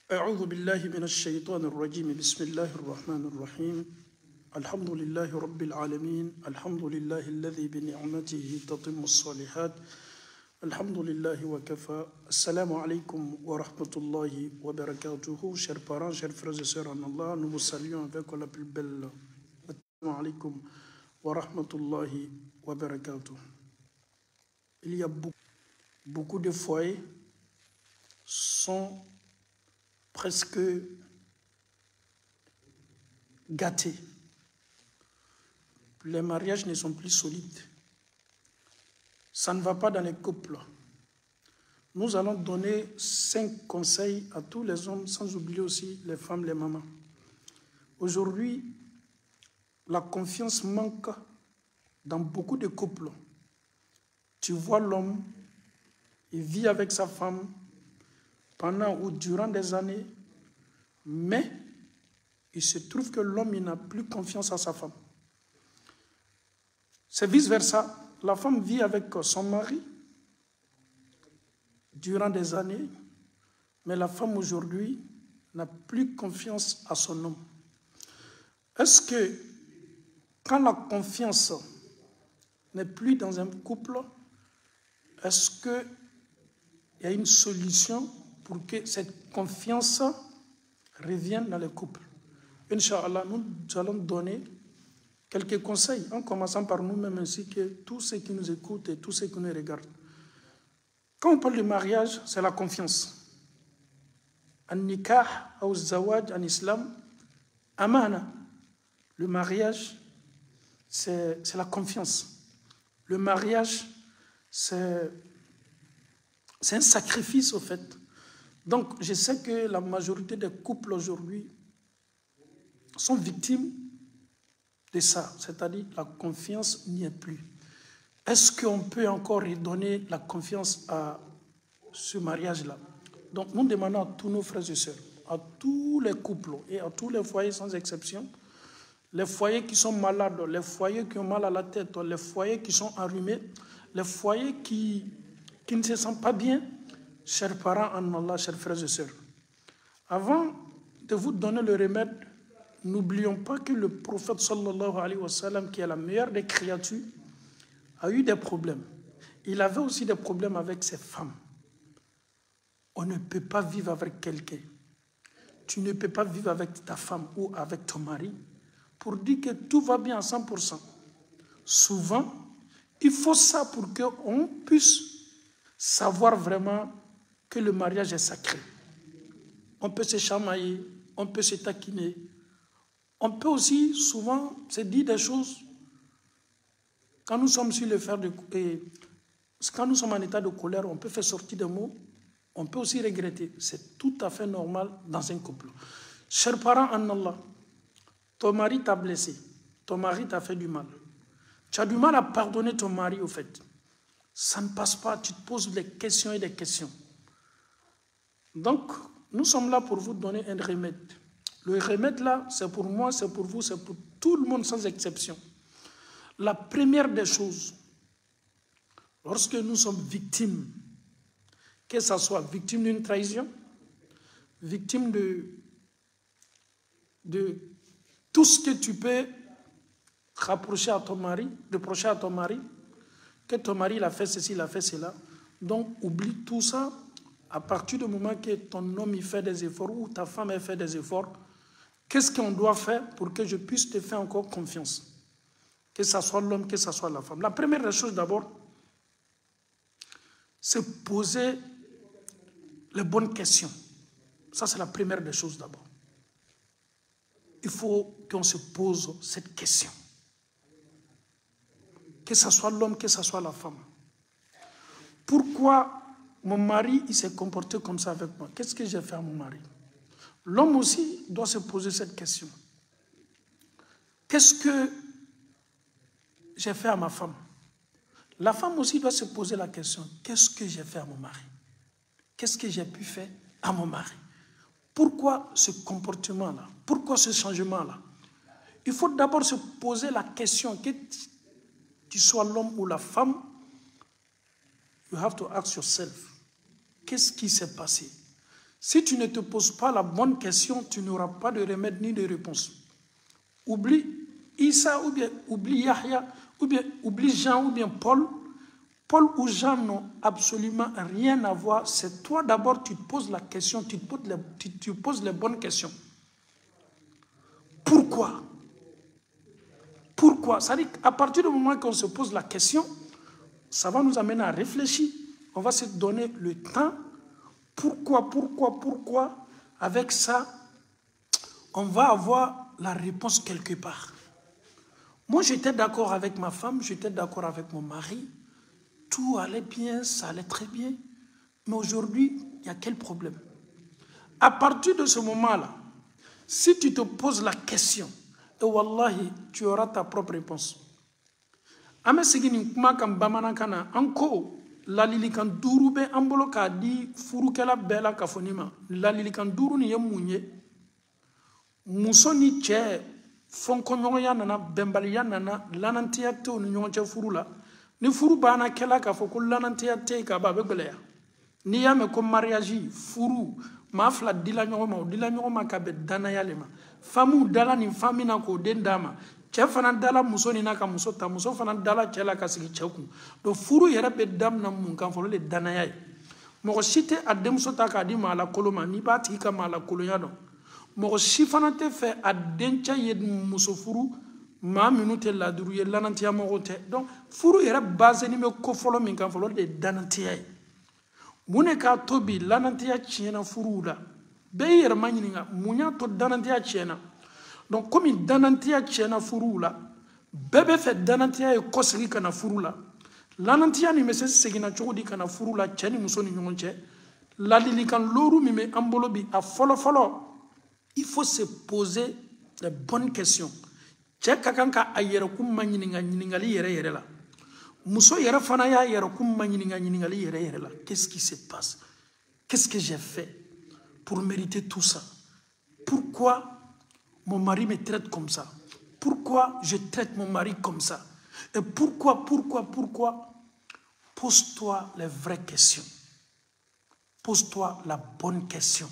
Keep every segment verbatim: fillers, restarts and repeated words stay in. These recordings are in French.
أعوذ بالله من الشيطان الرجيم بسم الله الرحمن الرحيم الحمد لله رب العالمين الحمد لله الذي بنعمته تتم الصالحات الحمد لله وكفى السلام عليكم ورحمة الله وبركاته. Chers parents, chers frères et sœurs en Allah, nous vous saluons avec la plus belle. Assalamu alaikum wa rahmatullahi wa barakatuh. Il y a beaucoup, beaucoup de foyers sont presque gâtés. Les mariages ne sont plus solides. Ça ne va pas dans les couples. Nous allons donner cinq conseils à tous les hommes, sans oublier aussi les femmes, les mamans. Aujourd'hui, la confiance manque dans beaucoup de couples. Tu vois l'homme, il vit avec sa femme pendant ou durant des années, mais il se trouve que l'homme n'a plus confiance à sa femme. C'est vice-versa. La femme vit avec son mari durant des années, mais la femme aujourd'hui n'a plus confiance à son homme. Est-ce que quand la confiance n'est plus dans un couple, est-ce qu'il y a une solution pour que cette confiance revienne dans le couple? Inch'Allah, nous allons donner quelques conseils, en commençant par nous-mêmes ainsi que tous ceux qui nous écoutent et tous ceux qui nous regardent. Quand on parle de mariage, c'est la confiance. An-nikah ou zawaj en islam, amana. Le mariage, c'est la confiance. Le mariage, c'est un sacrifice au fait. Donc, je sais que la majorité des couples aujourd'hui sont victimes de ça, c'est-à-dire la confiance n'y est plus. Est-ce qu'on peut encore redonner la confiance à ce mariage-là? Donc, nous demandons à tous nos frères et sœurs, à tous les couples et à tous les foyers sans exception, les foyers qui sont malades, les foyers qui ont mal à la tête, les foyers qui sont enrhumés, les foyers qui, qui ne se sentent pas bien, chers parents en Allah, chers frères et sœurs. Avant de vous donner le remède, n'oublions pas que le prophète sallallahu alayhi wa sallam, qui est la meilleure des créatures, a eu des problèmes. Il avait aussi des problèmes avec ses femmes. On ne peut pas vivre avec quelqu'un. Tu ne peux pas vivre avec ta femme ou avec ton mari pour dire que tout va bien à cent pour cent. Souvent, il faut ça pour qu'on puisse savoir vraiment que le mariage est sacré. On peut se chamailler, on peut se taquiner. On peut aussi souvent se dire des choses quand nous sommes sur le fer de et quand nous sommes en état de colère, on peut faire sortir des mots, on peut aussi regretter. C'est tout à fait normal dans un couple. Chers parents en Allah, ton mari t'a blessé, ton mari t'a fait du mal. Tu as du mal à pardonner ton mari au fait. Ça ne passe pas, tu te poses des questions et des questions. Donc, nous sommes là pour vous donner un remède. Le remède là, c'est pour moi, c'est pour vous, c'est pour tout le monde sans exception. La première des choses, lorsque nous sommes victimes, que ce soit victime d'une trahison, victime de, de tout ce que tu peux rapprocher à ton mari, reprocher à ton mari, que ton mari il a fait ceci, il a fait cela. Donc, oublie tout ça à partir du moment que ton homme il fait des efforts ou ta femme elle fait des efforts. Qu'est-ce qu'on doit faire pour que je puisse te faire encore confiance? Que ce soit l'homme, que ce soit la femme. La première des choses d'abord, c'est poser les bonnes questions. Ça, c'est la première des choses d'abord. Il faut qu'on se pose cette question. Que ce soit l'homme, que ce soit la femme. Pourquoi mon mari il s'est comporté comme ça avec moi? Qu'est-ce que j'ai fait à mon mari? L'homme aussi doit se poser cette question. Qu'est-ce que j'ai fait à ma femme? La femme aussi doit se poser la question. Qu'est-ce que j'ai fait à mon mari? Qu'est-ce que j'ai pu faire à mon mari? Pourquoi ce comportement-là? Pourquoi ce changement-là? Il faut d'abord se poser la question, que tu sois l'homme ou la femme, you have to ask yourself, qu'est-ce qui s'est passé? Si tu ne te poses pas la bonne question, tu n'auras pas de remède ni de réponse. Oublie Issa ou bien oublie Yahya, ou bien oublie Jean ou bien Paul. Paul ou Jean n'ont absolument rien à voir. C'est toi d'abord, tu te poses la question, tu te poses les, tu, tu poses les bonnes questions. Pourquoi? Pourquoi? C'est-à-dire qu'à partir du moment qu'on se pose la question, ça va nous amener à réfléchir. On va se donner le temps. Pourquoi, pourquoi, pourquoi? Avec ça, on va avoir la réponse quelque part. Moi, j'étais d'accord avec ma femme, j'étais d'accord avec mon mari. Tout allait bien, ça allait très bien. Mais aujourd'hui, il y a quel problème? À partir de ce moment-là, si tu te poses la question, et wallahi, tu auras ta propre réponse. Ame sigini kuma kan bamanan anko lalilikan duru be ambolo ka di furukela bela kafonima lalilikan duru ni ye munye muso ni cɛ fonkoɲɔgɔnya nana bɛnbaliya nana lanantiya tɛ ni ɲɔgɔn cɛ furu la ni furu banna kɛla k'a fɔ ko lanantiya tɛ ka ba a bɛ gɛlɛya n'i y'a mɛn ko mariage furu maa fila dila ɲɔgɔn ma o dila ɲɔgɔn ma ka bɛn danaya le ma famuw dala nin fami na k'o den d'a ma cɛ fana dala muso nin na ka muso ta muso fana dala cɛ la ka sigi cɛ kun donc furu yɛrɛ bɛ damina mun kan fɔlɔ le danaya ye mɔgɔ si tɛ a denmuso ta k'a di maa lakolo ma n'i b'a tigi ka maa lakolonya dɔn mɔgɔ si fana tɛ fɛ a dencɛ ye muso furu maa minnu tɛ laduru ye lanantiya mɔgɔw tɛ donc furu yɛrɛ baseni bɛ ko fɔlɔ min kan fɔlɔ de ye danantiya ye mun de k'a to bi lanantiya tiɲɛna furuw la bɛɛ y'i yɛrɛ ma ɲininka mun y'a to danantiya tiɲɛna donc komi danantiya tiɲɛna furuw la bɛɛ bɛ fɛ danantiya ye kɔsegi ka na furu la lanantiya nin bɛ se seginna cogo di ka na furu la cɛ ni muso ni ɲɔgɔn cɛ ladilikan looru min bɛ an bolo bi a fɔlɔ fɔlɔ il faut se poser les bonnes questions cɛ ka kan ka a yɛrɛkun ma ɲininka ɲininkali yɛrɛ yɛrɛ la muso yɛrɛ fana y'a yɛrɛkun ma ɲininka ɲininkali yɛrɛ yɛrɛ la qu'est-ce qui se passe qu'est-ce que j'ai fait pour mériter tout ça pourquoi mon mari me traite comme ça pourquoi je traite mon mari comme ça et pourquoi pourquoi pourquoi pose-toi les vraies questions pose-toi la bonne question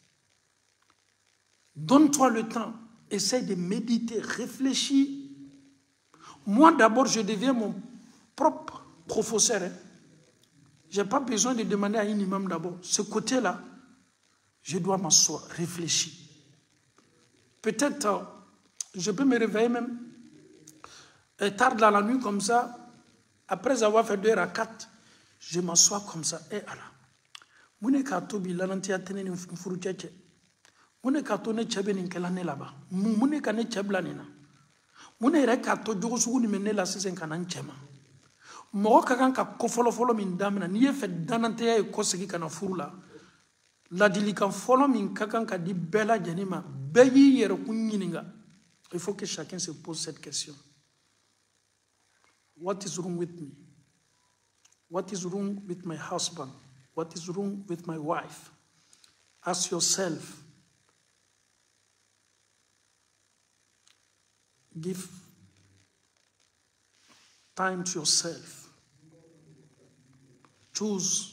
donne-toi le temps essaye de méditer réfléchis moi d'abord je deviens mon propre professeur. Hein. Je n'ai pas besoin de demander à un imam d'abord. Ce côté-là, je dois m'asseoir, réfléchir. Peut-être, euh, je peux me réveiller même euh, tard dans la nuit comme ça. Après avoir fait deux rakats, je m'assois comme ça. Et Allah. Mune kato bi lanantiya teneni furu cheche. Mune kato ne chebe ni kelane laba. Mune kane chebla nina. Mune re kato jogo sugu ni menela sisen kanan chema. Mɔgɔ ka kan ka ko fɔlɔ-fɔlɔ min damina n'i ye fɛ dananteya ye kɔsegi ka na furu la ladilikan fɔlɔ min ka kan ka di bɛɛ lajɛlen ma bɛɛ y'i yɛrɛkun ɲininka il faut que chacun se pose cette question what is wrong with me what is wrong with my husband what is wrong with my wife ask yourself give time to yourself. Choose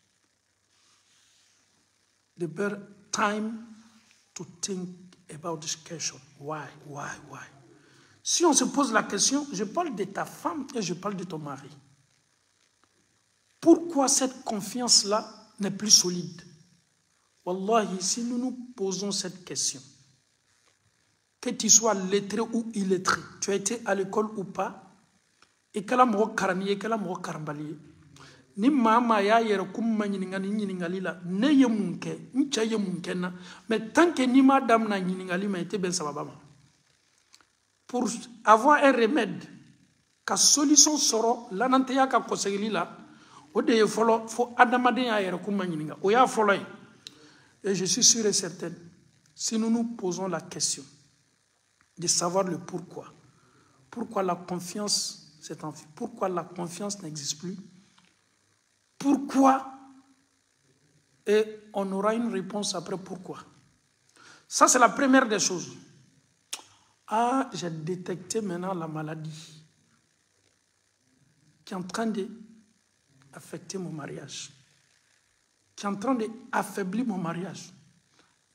the better time to think about this question. Why, why, why? Si on se pose la question, je parle de ta femme et je parle de ton mari. Pourquoi cette confiance-là n'est plus solide? Wallahi, si nous nous posons cette question, que tu sois lettré ou illettré, tu as été à l'école ou pas, et que la mort karani et que la mort karambali ni mama ya yere kuma nyiningali nyiningali la ne ye munke ncha ye munke na mais tant que ni madame na nyiningali ma été ben sababa pour avoir un remède ka solution soro lananteya ka kosegili la o de ye folo fo adamade ya yere kuma nyininga o ya folo et je suis sûr et certain si nous nous posons la question de savoir le pourquoi pourquoi la confiance pourquoi la confiance n'existe plus? Pourquoi? Et on aura une réponse après pourquoi. Ça, c'est la première des choses. Ah, j'ai détecté maintenant la maladie qui est en train d'affecter mon mariage, qui est en train d'affaiblir mon mariage.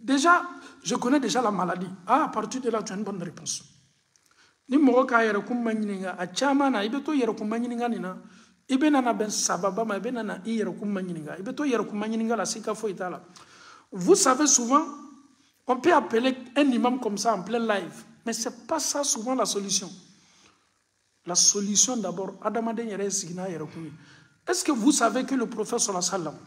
Déjà, je connais déjà la maladie. Ah, à partir de là, tu as une bonne réponse. Ni mɔgɔ k'a yɛrɛ kun ma ɲininka a caman na i bɛ to yɛrɛ kun ma ɲininka nin na i bɛ nana bɛn sababa ma i bɛ nana i yɛrɛ kun ma ɲininka i bɛ to yɛrɛ kun ma ɲininka la sika foyi t'a la. Vous savez souvent on peut appeler un imam comme ça en plein live mais c'est pas ça souvent la solution. La solution d'abord adamaden yɛrɛ ye sigi n'a yɛrɛ kun ye. Est-ce que vous savez que le prophète sallallahu alayhi wa sallam,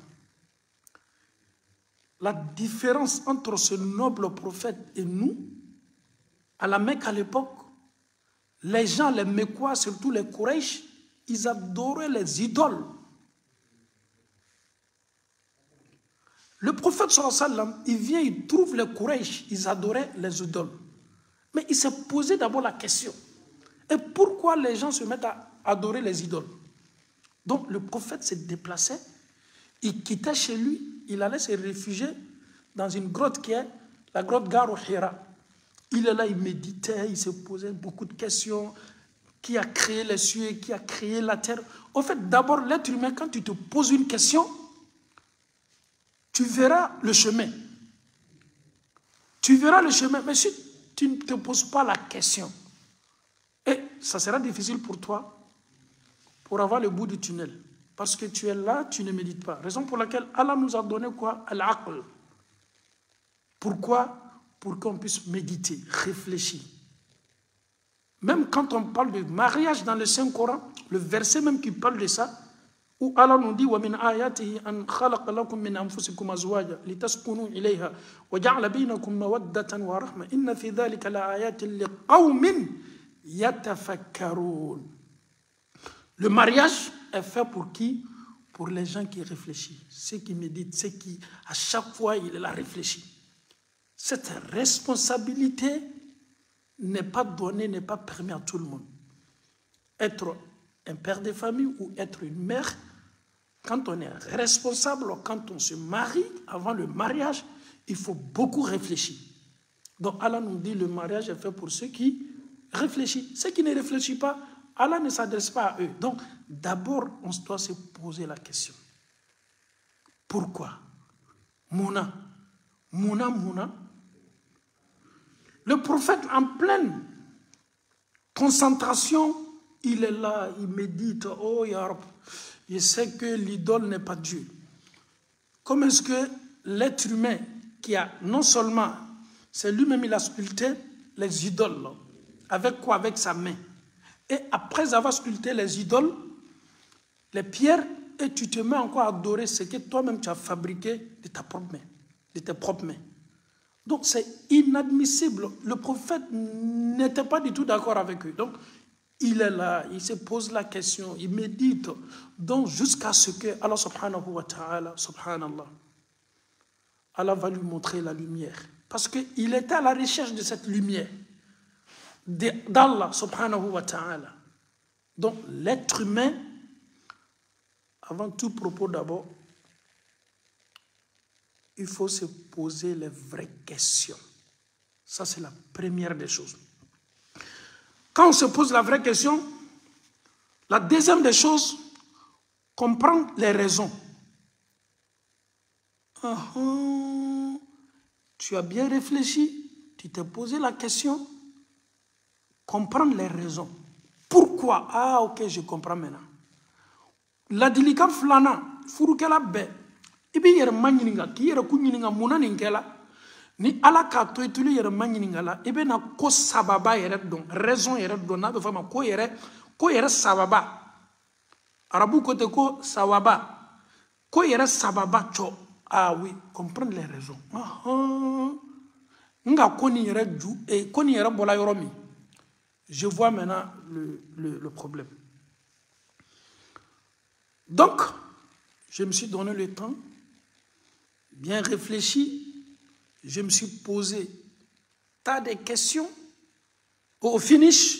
la différence entre ce noble prophète et nous, à la Mecque à l'époque, les gens, les Mecquois, surtout les Quraysh, ils adoraient les idoles. Le prophète sallallahu alayhi wa sallam, il vient, il trouve les Quraysh, ils adoraient les idoles. Mais il s'est posé d'abord la question. Et pourquoi les gens se mettent à adorer les idoles? Donc le prophète s'est déplacé, il quittait chez lui, il allait se réfugier dans une grotte qui est la grotte Garu Hira. Il est là, il méditait, il se posait beaucoup de questions. Qui a créé les cieux, qui a créé la terre? Au fait, d'abord, l'être humain, quand tu te poses une question, tu verras le chemin. Tu verras le chemin, mais si tu ne te poses pas la question, et ça sera difficile pour toi pour avoir le bout du tunnel. Parce que tu es là, tu ne médites pas. Raison pour laquelle Allah nous a donné quoi? Al-aql. Pourquoi? Pour qu'on puisse méditer, réfléchir. Même quand on parle de mariage dans le Saint-Coran, le verset même qui parle de ça, où Allah nous dit وَمِنْ آيَاتِهِ أَنْ خَلَقَ لَكُم مِّنْ أَنفُسِكُمْ أَزْوَاجًا لِتَسْكُنُوا إِلَيْهَا وَجَعَلَ بَيْنَكُم مَّوَدَّةً وَرَحْمَةً إِنَّ فِي ذَلِكَ لَآيَاتٍ لِقَوْمٍ يَتَفَكَّرُونَ. Le mariage est fait pour qui? Pour les gens qui réfléchissent, ceux qui méditent, ceux qui, à chaque fois, il est là réfléchi. Cette responsabilité n'est pas donnée, n'est pas permise à tout le monde. Être un père de famille ou être une mère, quand on est responsable, quand on se marie, avant le mariage, il faut beaucoup réfléchir. Donc Allah nous dit le mariage est fait pour ceux qui réfléchissent. Ceux qui ne réfléchissent pas, Allah ne s'adresse pas à eux. Donc d'abord, on doit se poser la question. Pourquoi? Mouna. Mouna, Mouna. Le prophète en pleine concentration, il est là, il médite. Oh Ya Rab, je sais que l'idole n'est pas Dieu. Comment est-ce que l'être humain qui a non seulement, c'est lui-même il a sculpté les idoles, avec quoi? Avec sa main. Et après avoir sculpté les idoles, les pierres, et tu te mets encore à adorer ce que toi-même tu as fabriqué de ta propre main, de tes propres mains. Donc c'est inadmissible. Le prophète n'était pas du tout d'accord avec eux. Donc il est là, il se pose la question, il médite. Donc jusqu'à ce que Allah subhanahu wa ta'ala, subhanallah, Allah va lui montrer la lumière. Parce qu'il était à la recherche de cette lumière d'Allah subhanahu wa ta'ala. Donc l'être humain, avant tout propos d'abord, il faut se poser les vraies questions. Ça, c'est la première des choses. Quand on se pose la vraie question, la deuxième des choses, comprendre les raisons. Uh-huh. Tu as bien réfléchi, tu t'es posé la question, comprendre les raisons. Pourquoi? Ah, ok, je comprends maintenant. La dilika flana, furukela be. Ibi yere manyininga ki yere kunyininga muna ninkela ni ala ka to itulu yere manyininga la ibe na ko sababa yere don raison yere don na be fama ko yere ko yere sababa arabu côté ko sawaba ko yere sababa cho. Ah oui, comprendre les raisons. Ah ah nga koni yere ju et koni yere bola yoromi. Je vois maintenant le, le, le problème. Donc je me suis donné le temps, bien réfléchi, je me suis posé tas de questions. Au finish,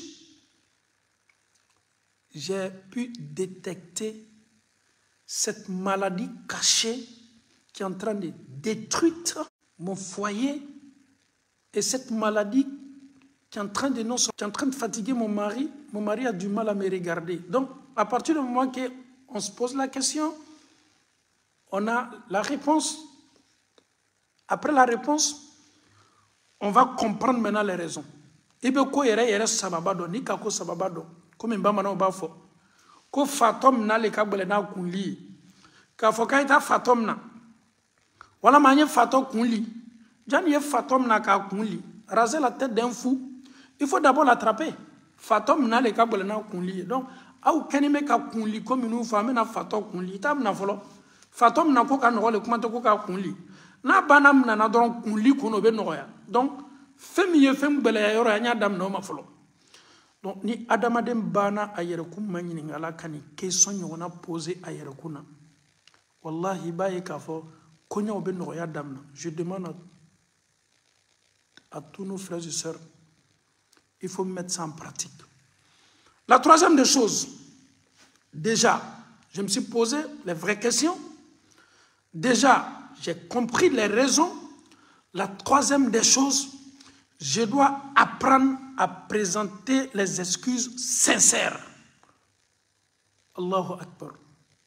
j'ai pu détecter cette maladie cachée qui est en train de détruire mon foyer et cette maladie qui est en train de, non, qui est en train de fatiguer mon mari. Mon mari a du mal à me regarder. Donc, à partir du moment qu'on se pose la question, on a la réponse. Après la réponse, on va comprendre maintenant les raisons. Ibe ko yere yere sababado ni kako sababado comme mbamana ba fo ko fatom na le kagbele na kunli ka fo ka ita fatom na wala manye fato kunli jan ye fatom na ka kunli raser la tête d'un fou il faut d'abord l'attraper fatom na le kagbele na kunli donc au kenime ka kunli comme nous fa na fato kunli tam na folo fatom na ko ka no le kuma to ko ka kunli na banam na na don kunli ko no be no ya donc fem ye fem bele ya yoro anya dam no ma folo donc ni adamaden bana ayere kum manyini ngala kani question yona poser ayere kuna wallahi baye ka fo konya be no ya dam na je demande à, à tous nos frères et sœurs il faut mettre ça en pratique. La troisième des choses, déjà je me suis posé les vraies questions, déjà j'ai compris les raisons. La troisième des choses, je dois apprendre à présenter les excuses sincères. Allahu Akbar.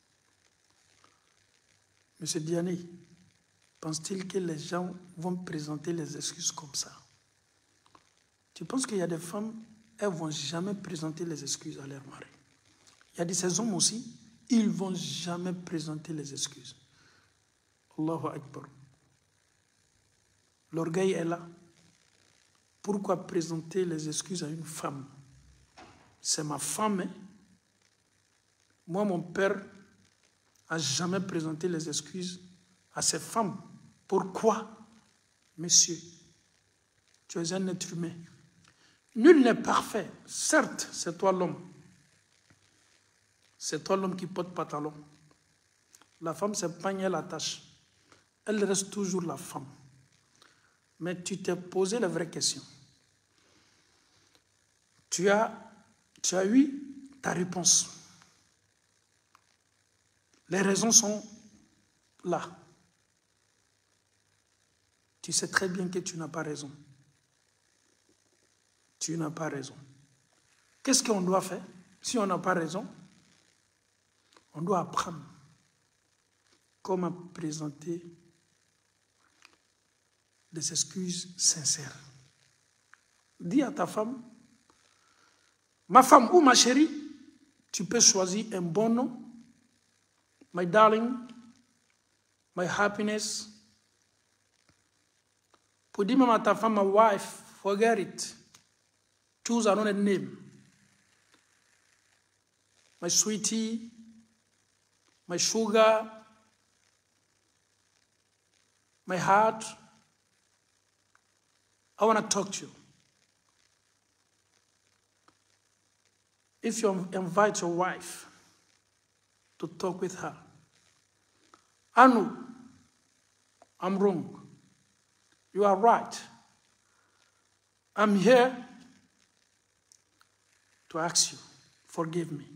Monsieur Diané, pense-t-il que les gens vont présenter les excuses comme ça? Tu penses qu'il y a des femmes, elles ne vont jamais présenter les excuses à leur mari. Il y a de ces hommes aussi, ils ne vont jamais présenter les excuses. Allahu Akbar. L'orgueil est là. Pourquoi présenter les excuses à une femme? C'est ma femme. Hein? Moi, mon père n'a jamais présenté les excuses à ses femmes. Pourquoi? Monsieur, tu es un être humain. Nul n'est parfait. Certes, c'est toi l'homme. C'est toi l'homme qui porte pantalon. La femme, c'est panier la tâche. Elle reste toujours la femme. Mais tu t'es posé la vraie question. Tu as, tu as eu ta réponse. Les raisons sont là. Tu sais très bien que tu n'as pas raison. Tu n'as pas raison. Qu'est-ce qu'on doit faire si on n'a pas raison? On doit apprendre comment présenter des excuses sincères. Dis à ta femme, ma femme ou ma chérie, tu peux choisir un bon nom. My darling, my happiness. Pour dire même à ta femme, my wife, forget it. Choose another name. My sweetie, my sugar, my heart. I want to talk to you. If you invite your wife to talk with her, I know I'm wrong. You are right. I'm here to ask you, forgive me.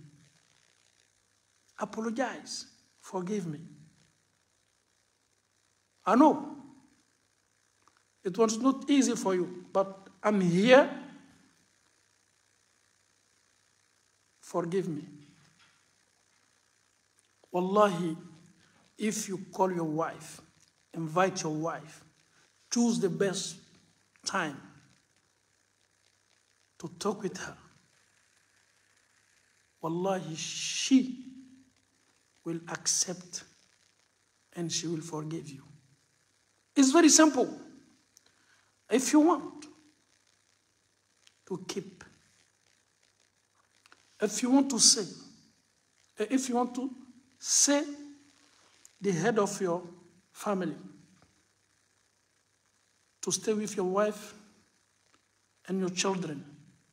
Apologize, forgive me. I know it was not easy for you, but I'm here. Forgive me. Wallahi, if you call your wife, invite your wife, choose the best time to talk with her. Wallahi, she will accept and she will forgive you. It's very simple. If you want to keep, if you want to say, if you want to say the head of your family, to stay with your wife and your children,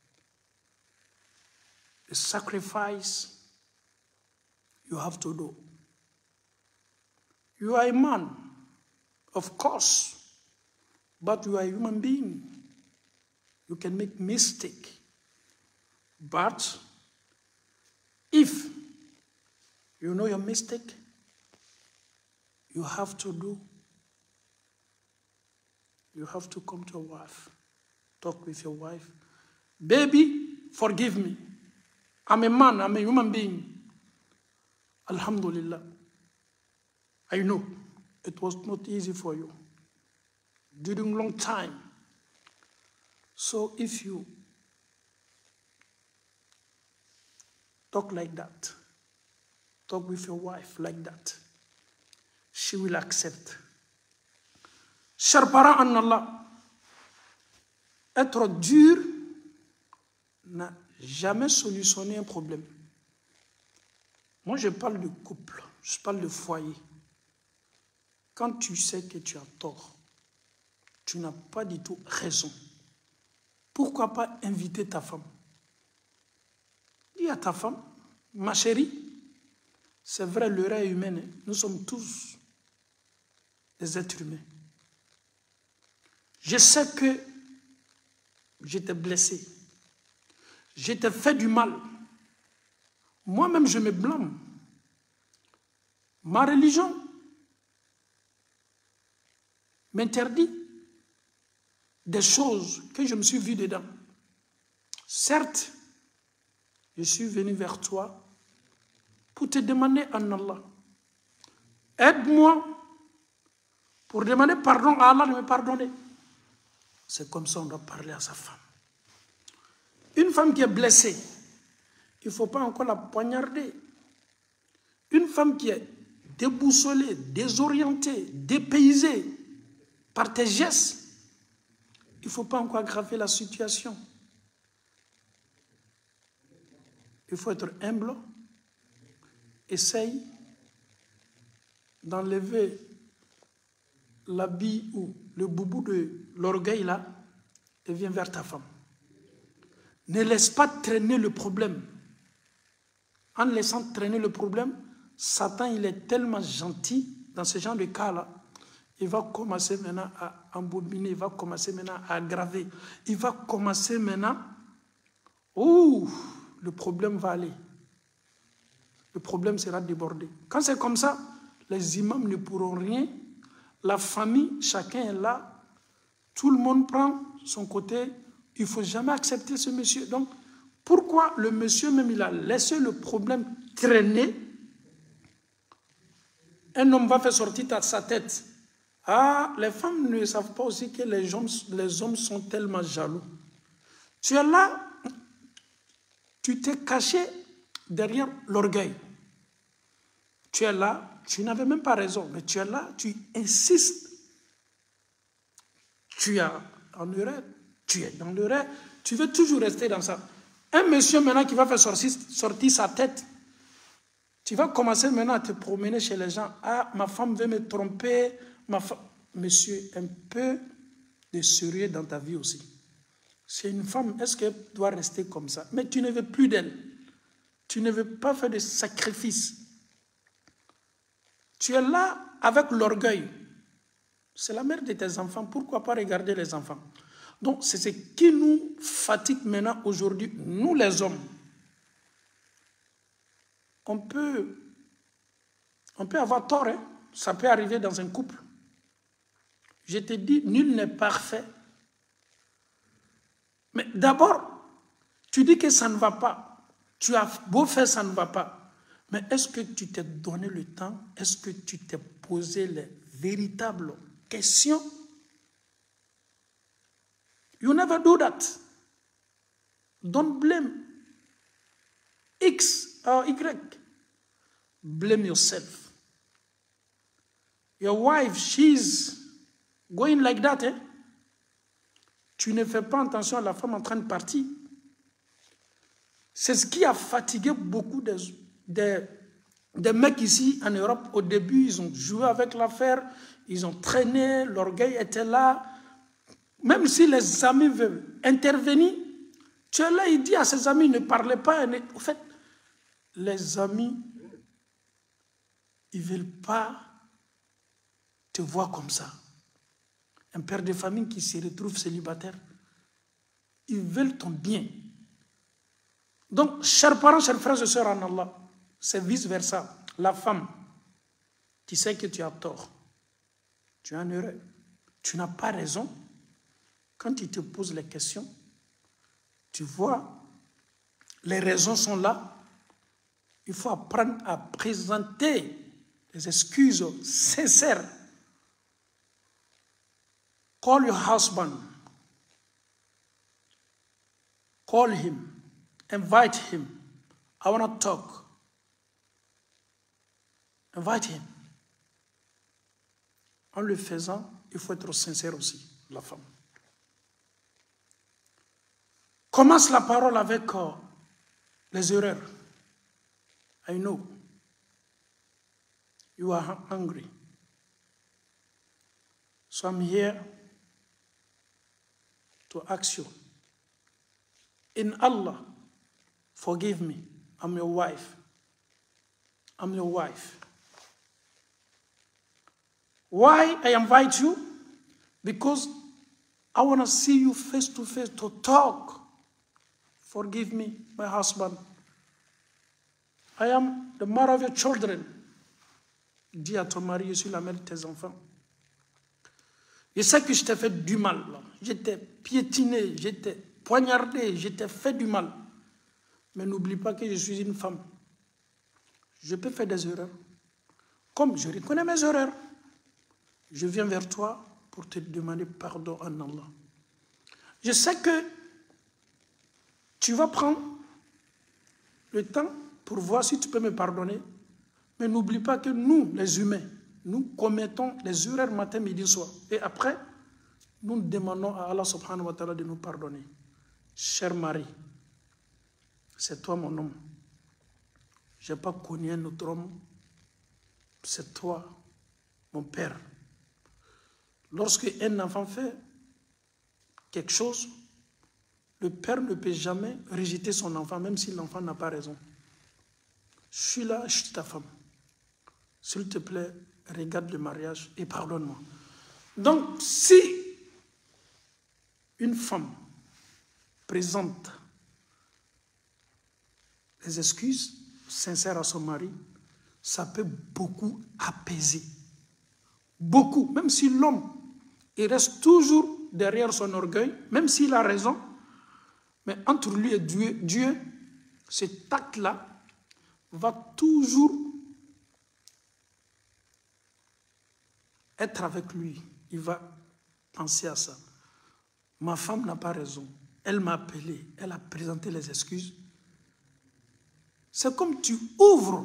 the sacrifice you have to do. You are a man, of course, but you are a human being. You can make mistake. But if you know your mistake, you have to do, you have to come to your wife, talk with your wife. Baby, forgive me. I'm a man, I'm a human being. Alhamdulillah. I know it was not easy for you. during long time. So if you talk like that, talk with your wife like that, she will accept. Chers parents en Allah, être dur n'a jamais solutionné un problème. Moi, je parle de couple, je parle de foyer. Quand tu sais que tu as tort, tu n'as pas du tout raison. Pourquoi pas inviter ta femme? Dis à ta femme, ma chérie, c'est vrai, l'erreur est humaine, nous sommes tous des êtres humains. Je sais que je t'ai blessé, je t'ai fait du mal. Moi-même, je me blâme. Ma religion m'interdit des choses que je me suis vu dedans. Certes, je suis venu vers toi pour te demander en Allah. Aide-moi pour demander pardon à Allah de me pardonner. C'est comme ça qu'on doit parler à sa femme. Une femme qui est blessée, il ne faut pas encore la poignarder. Une femme qui est déboussolée, désorientée, dépaysée par tes gestes, il ne faut pas encore aggraver la situation. Il faut être humble. Essaye d'enlever l'habit ou le boubou de l'orgueil là et viens vers ta femme. Ne laisse pas traîner le problème. En laissant traîner le problème, Satan, il est tellement gentil dans ce genre de cas-là. Il va commencer maintenant à embobiner, il va commencer maintenant à aggraver. Il va commencer maintenant, ouh, le problème va aller. Le problème sera débordé. Quand c'est comme ça, les imams ne pourront rien. La famille, chacun est là. Tout le monde prend son côté. Il ne faut jamais accepter ce monsieur. Donc, pourquoi le monsieur même, il a laissé le problème traîner? Un homme va faire sortir de sa tête. Ah, les femmes ne savent pas aussi que les hommes, les hommes sont tellement jaloux. Tu es là, tu t'es caché derrière l'orgueil. Tu es là, tu n'avais même pas raison, mais tu es là, tu insistes. Tu es en erreur, tu es dans l'erreur, tu veux toujours rester dans ça. Un monsieur maintenant qui va faire sortir, sortir sa tête, tu vas commencer maintenant à te promener chez les gens. Ah, ma femme veut me tromper. Ma femme... Monsieur, un peu de sérieux dans ta vie aussi. C'est une femme, est-ce qu'elle doit rester comme ça? Mais tu ne veux plus d'elle. Tu ne veux pas faire de sacrifices. Tu es là avec l'orgueil. C'est la mère de tes enfants. Pourquoi pas regarder les enfants? Donc, c'est ce qui nous fatigue maintenant aujourd'hui, nous les hommes. On peut, on peut avoir tort, hein? Ça peut arriver dans un couple. Je te dis, nul n'est parfait. Mais d'abord, tu dis que ça ne va pas. Tu as beau faire, ça ne va pas. Mais est-ce que tu t'es donné le temps? Est-ce que tu t'es posé les véritables questions? You never do that. Don't blame X or Y. Blame yourself. Your wife, she's going like that, eh? Tu ne fais pas attention à la femme en train de partir. C'est ce qui a fatigué beaucoup des, des, des mecs ici en Europe. Au début, ils ont joué avec l'affaire, ils ont traîné, l'orgueil était là. Même si les amis veulent intervenir, tu es là, il dit à ses amis, ne parlez pas. En fait, les amis, ils ne veulent pas te voir comme ça. Un père de famille qui se retrouve célibataire, ils veulent ton bien. Donc, chers parents, chers frères et sœurs en Allah, c'est vice-versa. La femme, tu sais que tu as tort. Tu es en erreur. Tu n'as pas raison. Quand tu te poses les questions, tu vois, les raisons sont là. Il faut apprendre à présenter des excuses sincères. Call your husband. Call him. Invite him. I want to talk. Invite him. En le faisant, il faut être sincère aussi, la femme. Commence la parole avec uh, les erreurs. I know. You are hungry. So I'm here to ask you. In Allah, forgive me. I'm your wife. I'm your wife. Why I invite you? Because I want to see you face to face to talk. Forgive me, my husband. I am the mother of your children. Dis à ton mari, je suis la mère de tes enfants. Je sais que je t'ai fait du mal. Je t'ai piétiné, je t'ai poignardé, je t'ai fait du mal. Mais n'oublie pas que je suis une femme. Je peux faire des erreurs. Comme je reconnais mes erreurs, je viens vers toi pour te demander pardon en Allah. Je sais que tu vas prendre le temps pour voir si tu peux me pardonner. Mais n'oublie pas que nous, les humains, nous commettons les erreurs matin, midi, soir. Et après, nous demandons à Allah subhanahu wa ta'ala de nous pardonner. Cher mari, c'est toi mon homme. Je n'ai pas connu un autre homme. C'est toi, mon père. Lorsque un enfant fait quelque chose, le père ne peut jamais rejeter son enfant, même si l'enfant n'a pas raison. Je suis là, je suis ta femme. S'il te plaît, regarde le mariage et pardonne-moi. Donc, si une femme présente les excuses sincères à son mari, ça peut beaucoup apaiser. Beaucoup. Même si l'homme, il reste toujours derrière son orgueil, même s'il a raison, mais entre lui et Dieu, Dieu cet acte-là va toujours être avec lui. Il va penser à ça. Ma femme n'a pas raison. Elle m'a appelé, elle a présenté les excuses. C'est comme tu ouvres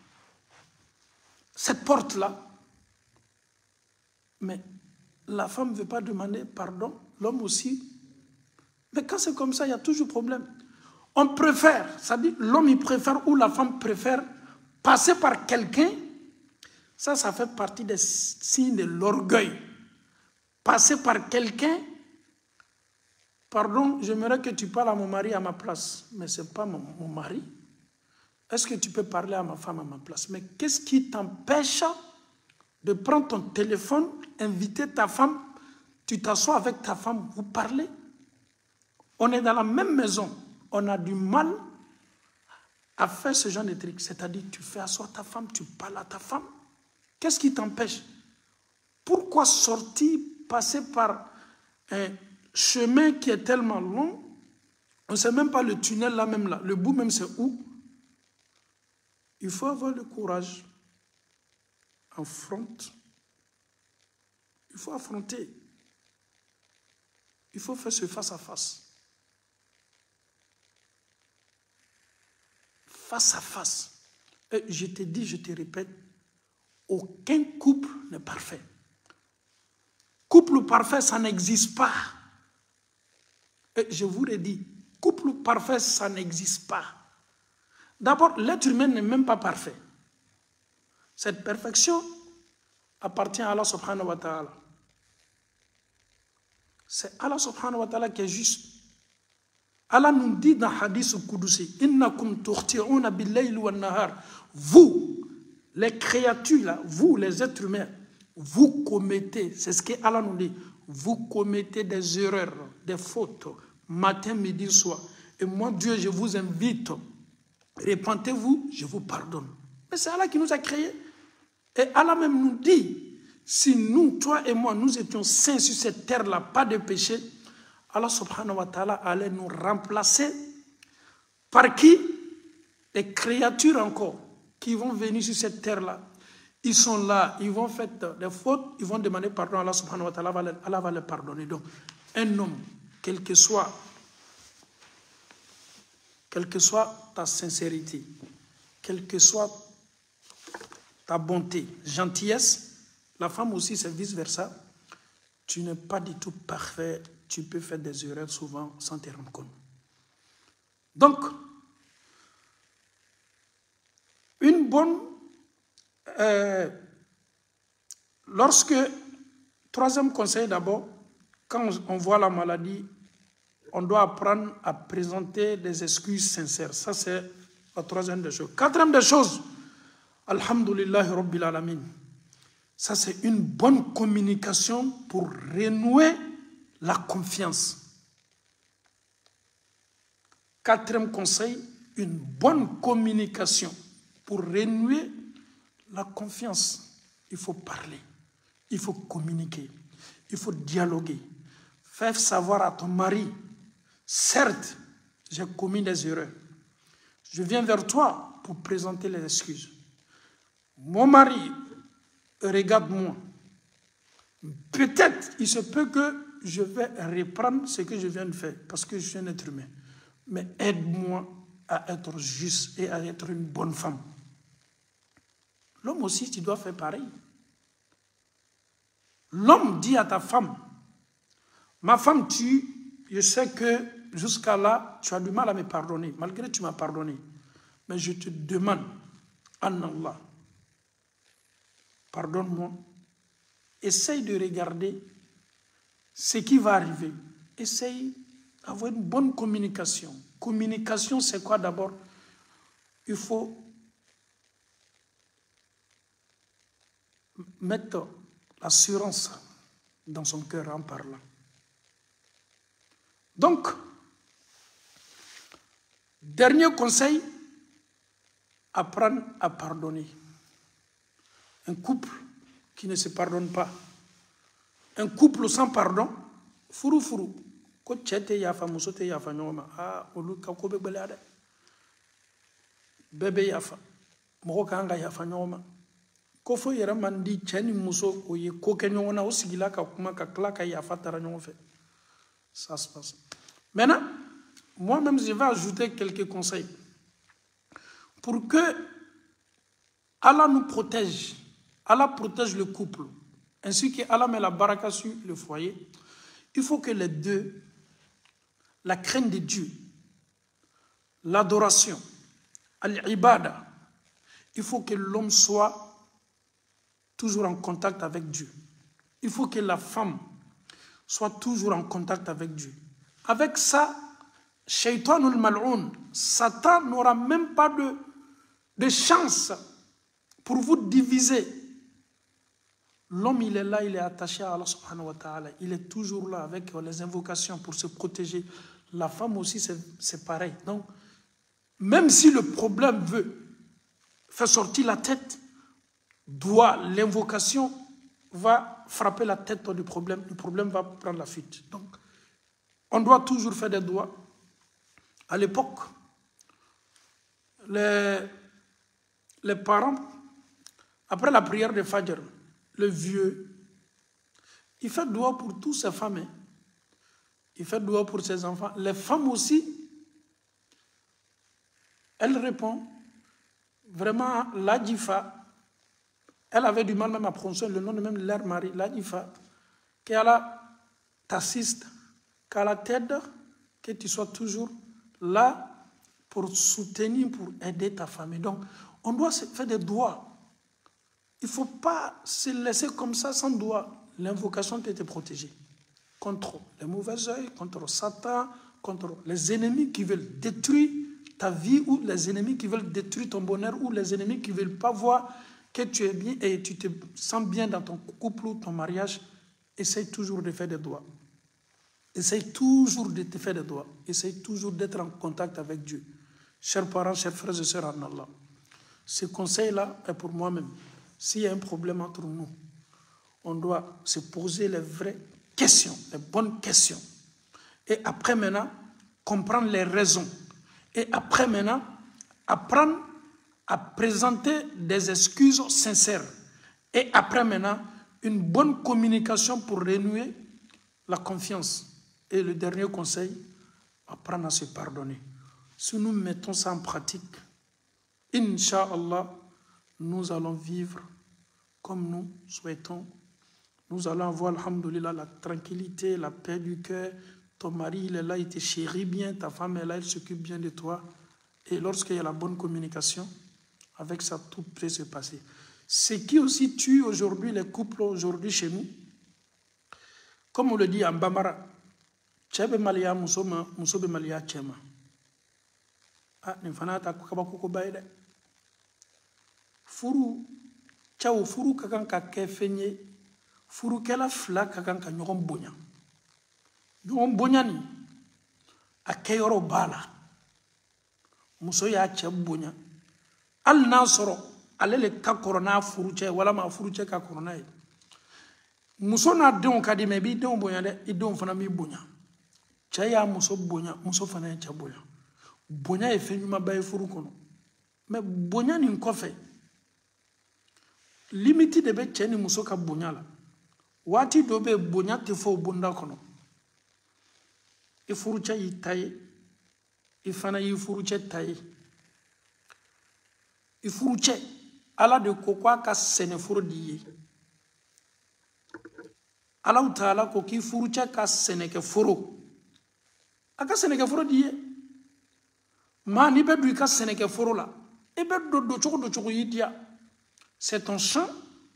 cette porte-là, mais la femme ne veut pas demander pardon, l'homme aussi. Mais quand c'est comme ça, il y a toujours problème. On préfère, ça dit l'homme il préfère ou la femme préfère passer par quelqu'un. Ça, ça fait partie des signes de l'orgueil. Passer par quelqu'un. Pardon, j'aimerais que tu parles à mon mari à ma place. Mais ce n'est pas mon, mon mari. Est-ce que tu peux parler à ma femme à ma place? Mais qu'est-ce qui t'empêche de prendre ton téléphone, inviter ta femme, tu t'assois avec ta femme, vous parlez? On est dans la même maison. On a du mal à faire ce genre de truc. C'est-à-dire, tu fais asseoir ta femme, tu parles à ta femme. Qu'est-ce qui t'empêche? Pourquoi sortir, passer par un chemin qui est tellement long? On ne sait même pas le tunnel là même là. Le bout même c'est où? Il faut avoir le courage. Affronte. Il faut affronter. Il faut faire ce face à face. Face à face. Et je te dis, je te répète, aucun couple n'est parfait. Couple parfait, ça n'existe pas. Et je vous le dis, couple parfait, ça n'existe pas. D'abord, l'être humain n'est même pas parfait. Cette perfection appartient à Allah subhanahu wa ta'ala. C'est Allah subhanahu wa ta'ala qui est juste. Allah nous dit dans Hadith Qudusi, Innakum tukhti'una bil-layli wan-nahar. Vous, les créatures là, vous les êtres humains, vous commettez, c'est ce que Allah nous dit, vous commettez des erreurs, des fautes, matin, midi, soir. Et moi, Dieu, je vous invite, repentez-vous, je vous pardonne. Mais c'est Allah qui nous a créés. Et Allah même nous dit, si nous, toi et moi, nous étions saints sur cette terre-là, pas de péché, Allah subhanahu wa ta'ala allait nous remplacer par qui? Les créatures encore qui vont venir sur cette terre-là. Ils sont là, ils vont faire des fautes, ils vont demander pardon à Allah subhanahu wa ta'ala, Allah va les pardonner. Donc, un homme, quel que soit, quelle que soit ta sincérité, quelle que soit ta bonté, gentillesse, la femme aussi c'est vice-versa, tu n'es pas du tout parfait, tu peux faire des erreurs souvent sans te rendre compte. Donc, une bonne... Euh, lorsque, troisième conseil d'abord, quand on voit la maladie, on doit apprendre à présenter des excuses sincères. Ça, c'est la troisième des choses. Quatrième des choses, Alhamdulillah Rabbil Alamin. Ça, c'est une bonne communication pour renouer la confiance. Quatrième conseil, une bonne communication pour renouer la confiance. Il faut parler, il faut communiquer, il faut dialoguer. Faire savoir à ton mari, certes, j'ai commis des erreurs. Je viens vers toi pour présenter les excuses. Mon mari, regarde-moi. Peut-être, il se peut que je vais reprendre ce que je viens de faire, parce que je suis un être humain. Mais aide-moi à être juste et à être une bonne femme. L'homme aussi, tu dois faire pareil. L'homme dit à ta femme, ma femme, tu, je sais que jusqu'à là, tu as du mal à me pardonner, malgré que tu m'as pardonné. Mais je te demande, en Allah, pardonne-moi. Essaye de regarder ce qui va arriver. Essaye d'avoir une bonne communication. Communication, c'est quoi d'abord? Il faut mettre l'assurance dans son cœur en parlant. Donc, dernier conseil, apprendre à pardonner. Un couple qui ne se pardonne pas, un couple sans pardon, furu furu, ko tchete yafa musote yafa nyoma, ah olu ka ko be belade, bebe yafa, moko kanga yafa nyoma. Ko fo yera mandi cheni muso o ye ko ke nyona o sigila ka kuma ka kla ka yafa tara nyon fait. Ça se passe. Maintenant, moi-même je vais ajouter quelques conseils pour que Allah nous protège. Allah protège le couple, ainsi qu'Allah met la baraka sur le foyer. Il faut que les deux, la crainte de Dieu, l'adoration, al-ibada, il faut que l'homme soit toujours en contact avec Dieu. Il faut que la femme soit toujours en contact avec Dieu. Avec ça, Shaitanul Mal'oun, Satan n'aura même pas de, de chance pour vous diviser. L'homme, il est là, il est attaché à Allah subhanahu wa ta'ala. Il est toujours là avec les invocations pour se protéger. La femme aussi, c'est pareil. Donc, même si le problème veut faire sortir la tête, doit, l'invocation va frapper la tête du problème. Le problème va prendre la fuite. Donc, on doit toujours faire des doigts. À l'époque, les, les parents, après la prière de Fajr, le vieux, il fait doigt pour toutes ses femmes. Hein. Il fait doigt pour ses enfants. Les femmes aussi, elles répondent. Vraiment, la Jifa, elle avait du mal même à prononcer le nom de même leur mari, la Jifa, qu'elle t'assiste, qu'elle t'aide, que tu sois toujours là pour soutenir, pour aider ta famille. Donc, on doit faire des doigts. Il ne faut pas se laisser comme ça sans doigt. L'invocation peut te protéger contre les mauvais œils, contre Satan, contre les ennemis qui veulent détruire ta vie ou les ennemis qui veulent détruire ton bonheur ou les ennemis qui ne veulent pas voir que tu es bien et tu te sens bien dans ton couple ou ton mariage. Essaye toujours de faire des doigts. Essaye toujours de te faire des doigts. Essaye toujours d'être en contact avec Dieu. Chers parents, chers frères et sœurs en Allah, ce conseil-là est pour moi-même. S'il y a un problème entre nous, on doit se poser les vraies questions, les bonnes questions. Et après maintenant, comprendre les raisons. Et après maintenant, apprendre à présenter des excuses sincères. Et après maintenant, une bonne communication pour renouer la confiance. Et le dernier conseil, apprendre à se pardonner. Si nous mettons ça en pratique, Inch'Allah, nous allons vivre comme nous souhaitons. Nous allons avoir, alhamdoulilah, la tranquillité, la paix du cœur. Ton mari, il est là, il te chérit bien. Ta femme est là, elle s'occupe bien de toi. Et lorsqu'il y a la bonne communication, avec ça, tout peut se passer. Ce qui aussi tue aujourd'hui les couples aujourd'hui chez nous, comme on le dit en Bambara, Tchebe Malia Musoma, Musobe Malia Tchema. Ah, Nifanata Kabakoko Baide. Furu, Tchao Furu Kakanka Kefenye, Furu Kela Fla Kakanka Nyoron Bonya. Nyoron Bonyani, a Keyoro Bala. Musoya Tcheb Bonya. Al Nasoro, Alele Kakorona Furuche, Walama Furuche Kakorona. Musona don Kadime bi don Bonya, et don Fanami Bonya. Chaya Muso Bonya, Muso Fana Chaboya. Bonya est fait ma baye Furukono. Mais Bonya n'est pas fait. Limiti de be Cheni Muso Ka Bonya la. Wati dobe Bonya te fo Bunda Kono. E Furucha yi taye. E Fana yi Furuche taye. E Furuche. Ala de kokwa ka sene furu diye. Ala utala ko ki Furuche ka sene ke furu. Aka sene ke furu diye. Ma ni be du ka sene ke furu la. E be do do choko do choko yidia. C'est ton champ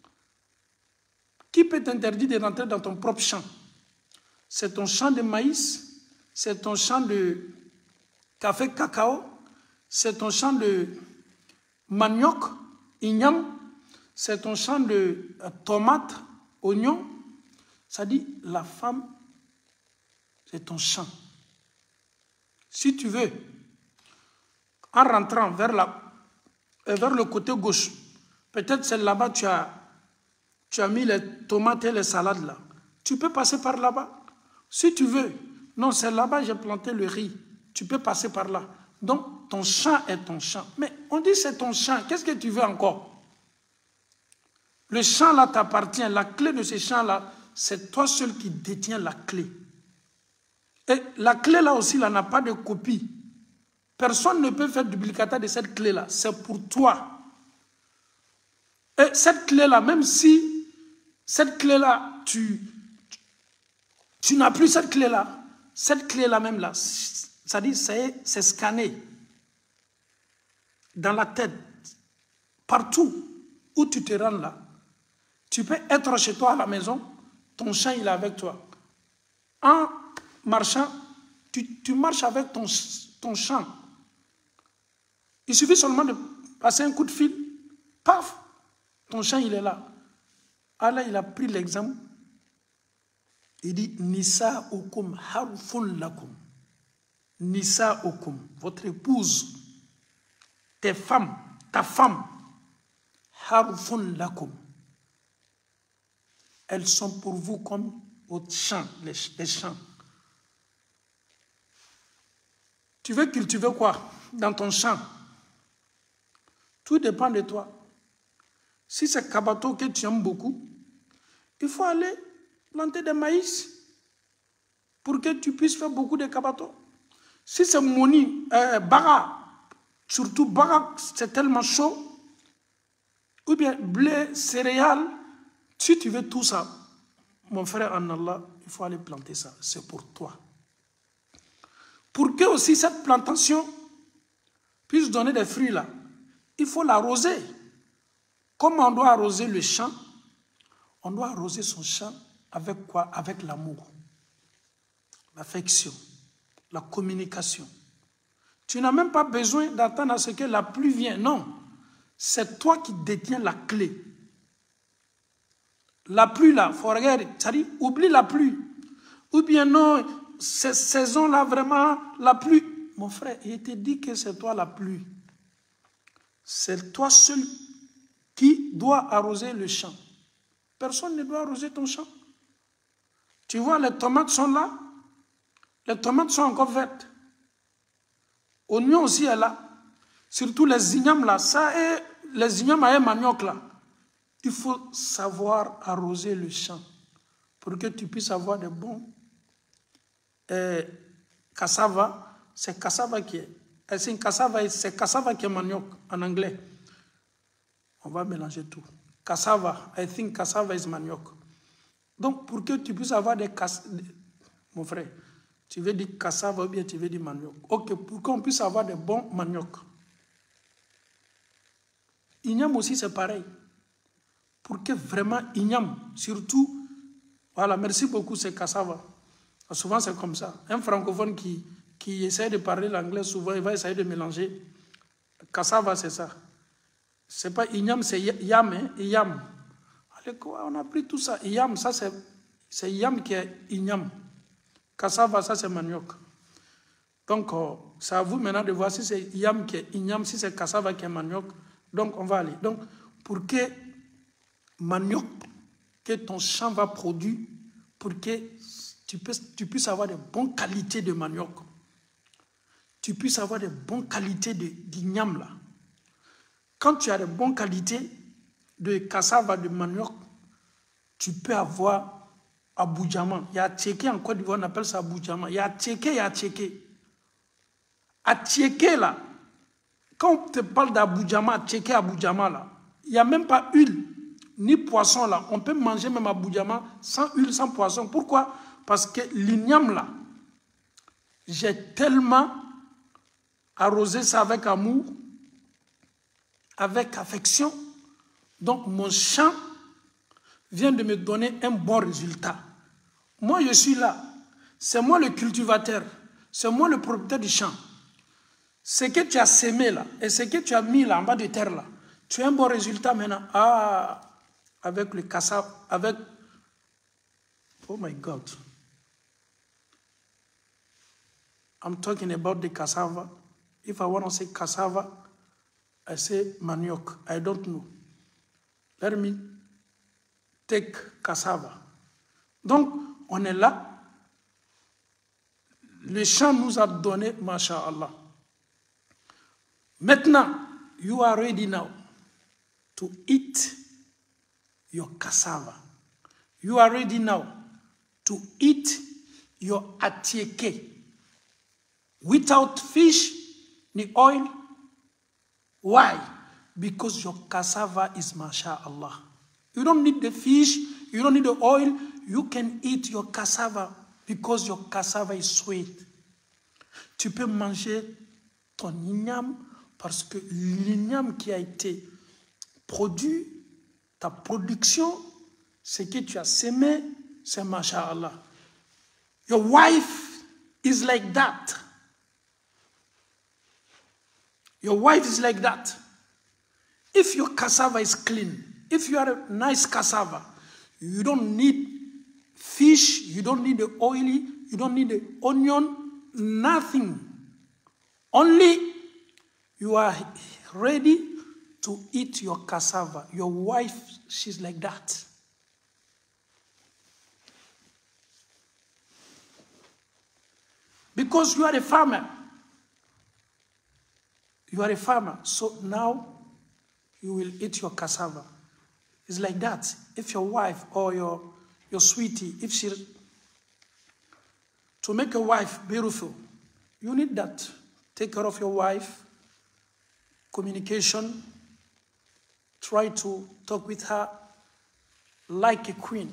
qui peut t'interdire de rentrer dans ton propre champ. C'est ton champ de maïs, c'est ton champ de café cacao, c'est ton champ de manioc, igname, c'est ton champ de tomates, oignons. Ça dit, la femme, c'est ton champ. Si tu veux, en rentrant vers, la, vers le côté gauche, peut-être c'est là-bas tu as, tu as mis les tomates et les salades là. Tu peux passer par là-bas. Si tu veux. Non, c'est là-bas j'ai planté le riz. Tu peux passer par là. Donc, ton champ est ton champ. Mais on dit c'est ton champ. Qu'est-ce que tu veux encore? Le champ là t'appartient. La clé de ce champ là, c'est toi seul qui détiens la clé. Et la clé là aussi là n'a pas de copie. Personne ne peut faire duplicata de cette clé là. C'est pour toi. Et cette clé-là, même si cette clé-là, tu, tu n'as plus cette clé-là, cette clé-là même là, ça dit c'est scanné dans la tête, partout où tu te rends là. Tu peux être chez toi à la maison, ton champ il est avec toi. En marchant, tu, tu marches avec ton, ton champ. Il suffit seulement de passer un coup de fil, paf! Ton champ, il est là. Allah, il a pris l'exemple. Il dit Nisa okum harfun lakum. Nisa okum. Votre épouse, tes femmes, ta femme, harfun lakum. Elles sont pour vous comme votre champ, les, les champs. Tu veux cultiver quoi dans ton champ? Tout dépend de toi. Si c'est Kabato que tu aimes beaucoup, il faut aller planter des maïs pour que tu puisses faire beaucoup de Kabato. Si c'est Moni, euh, Bara, surtout Bara, c'est tellement chaud, ou bien blé, céréales, si tu veux tout ça, mon frère en Allah, il faut aller planter ça, c'est pour toi. Pour que aussi cette plantation puisse donner des fruits là, il faut l'arroser. Comme on doit arroser le champ, on doit arroser son champ avec quoi? Avec l'amour, l'affection, la communication. Tu n'as même pas besoin d'attendre à ce que la pluie vienne. Non, c'est toi qui détiens la clé. La pluie là, il faut regarder, ça dit, oublie la pluie. Ou bien non, cette saison-là, vraiment, la pluie. Mon frère, il te dit que c'est toi la pluie. C'est toi seul qui doit arroser le champ. Personne ne doit arroser ton champ. Tu vois, les tomates sont là. Les tomates sont encore vertes. Oignon aussi est là. Surtout les ignames là. Ça est, les ignames et manioc là. il faut savoir arroser le champ pour que tu puisses avoir de bons euh, cassava. C'est cassava qui est. C'est cassava, c'est cassava qui est manioc en anglais. On va mélanger tout. Cassava, I think cassava is manioc. Donc, pour que tu puisses avoir des cassava, mon frère, tu veux dire cassava ou bien tu veux dire manioc. Ok, pour qu'on puisse avoir des bons manioc. Igname aussi, c'est pareil. Pour que vraiment igname, surtout, voilà, merci beaucoup, c'est cassava. Souvent, c'est comme ça. Un francophone qui, qui essaie de parler l'anglais, souvent, il va essayer de mélanger. Cassava, c'est ça. C'est pas igname, c'est yam, hein, yam. Allez, quoi, on a pris tout ça. Yam, ça, c'est yam qui est igname. Cassava, ça, c'est manioc. Donc, euh, c'est à vous maintenant de voir si c'est yam qui est igname, si c'est cassava qui est manioc. Donc, on va aller. Donc, pour que manioc, que ton champ va produire, pour que tu puisses, tu puisses avoir de bonnes qualités de manioc, tu puisses avoir de bonnes qualités d'igname là. Quand tu as de bonnes qualités de cassava, de manioc, tu peux avoir aboudjama. Il y a tchéké en Côte d'Ivoire, on appelle ça aboudjama. Il y a tchéké, il y a tchéké. À tchéké là, quand on te parle d'aboudjama, tchéké aboudjama là, il n'y a même pas huile, ni poisson là. On peut manger même aboudjama sans huile, sans poisson. Pourquoi? Parce que l'igname là, j'ai tellement arrosé ça avec amour, avec affection. Donc mon champ vient de me donner un bon résultat. Moi je suis là, c'est moi le cultivateur, c'est moi le propriétaire du champ. Ce que tu as sémé là, et ce que tu as mis là en bas de terre là, tu as un bon résultat maintenant. Ah, avec le cassava, avec... Oh my God. I'm talking about the cassava. If I want to say cassava, I say manioc. I don't know. Let me take cassava. Donc, on est là. Le champ nous a donné, masha'Allah. Maintenant, you are ready now to eat your cassava. You are ready now to eat your atieke. Without fish, ni oil. Why? Because your cassava is masha'Allah. You don't need the fish, you don't need the oil, you can eat your cassava because your cassava is sweet. Tu peux manger ton igname parce que l'igname qui a été produit, ta production, ce que tu as sémé, c'est masha'Allah. Your wife is like that. Your wife is like that. If your cassava is clean, if you are a nice cassava, you don't need fish, you don't need the oily, you don't need the onion, nothing. Only you are ready to eat your cassava. Your wife, she's like that. Because you are a farmer. You are a farmer, so now you will eat your cassava. It's like that. If your wife or your, your sweetie, if she, to make a wife beautiful, you need that. Take care of your wife, communication, try to talk with her like a queen.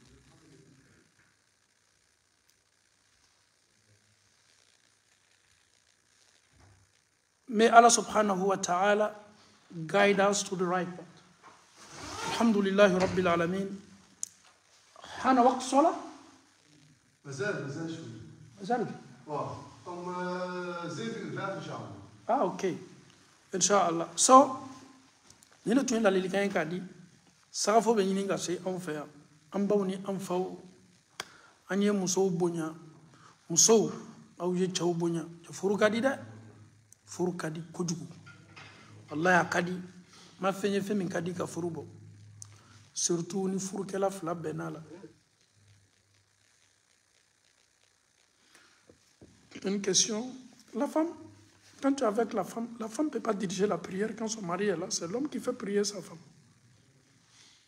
May Allah subhanahu wa ta'ala guide us to the right path. Alhamdulillahi Rabbil Alameen. Hana waqt salat? مازال مازال شوي. مازال. واه طم زيد الباب إن شاء الله. Ah, okay. Inshallah. So, ni na tun dalili kan ka di. Saka fo be nyini ga se an fa ya. An baw ni an faw. An ye muso bonya. Muso aw ye chaw bonya. Furu ka di da. Furu ka di kojugu. Wallahi akadi. Ma fenye fe min ka di ka furu bo. Surtout ni furu kala fla benala. Une question. La femme, quand tu es avec la femme, la femme ne peut pas diriger la prière quand son mari est là. C'est l'homme qui fait prier sa femme.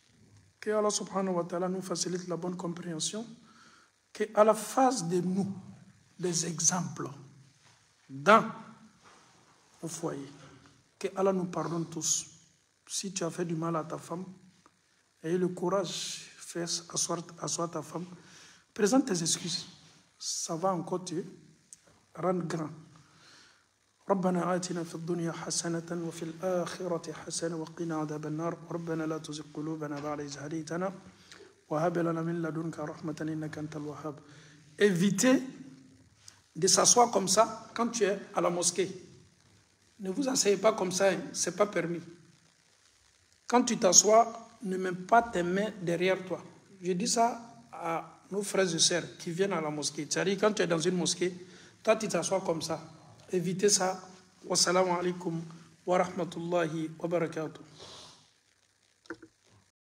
Que Allah subhanahu wa ta'ala nous facilite la bonne compréhension. Qu'à la face de nous, des exemples dans nos foyers. Que Allah nous pardonne tous. Si tu as fait du mal à ta femme, aie le courage, fais asseoir, asseoir ta femme, présente tes excuses. Ça va encore te rendre grand. ربنا آتنا في الدنيا حسنة وفي الآخرة حسنة وقنا عذاب النار ربنا لا تزغ قلوبنا بعد إذ هديتنا وهب لنا من لدنك رحمة إنك أنت الوهاب. Évitez de s'asseoir comme ça quand tu es à la mosquée. Ne vous asseyez pas comme ça, ce n'est pas permis. Quand tu t'assois, ne mets pas tes mains derrière toi. Je dis ça à nos frères et sœurs qui viennent à la mosquée. C'est-à-dire quand tu es dans une mosquée, toi tu t'assois comme ça. Évitez ça. Wassalamu alaikum wa rahmatullahi wa barakatuh.